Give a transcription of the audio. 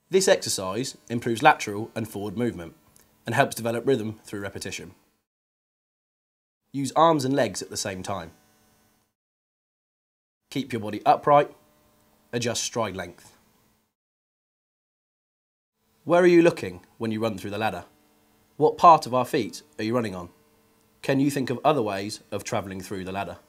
This exercise improves lateral and forward movement and helps develop rhythm through repetition. Use arms and legs at the same time. Keep your body upright, adjust stride length. Where are you looking when you run through the ladder? What part of our feet are you running on? Can you think of other ways of travelling through the ladder?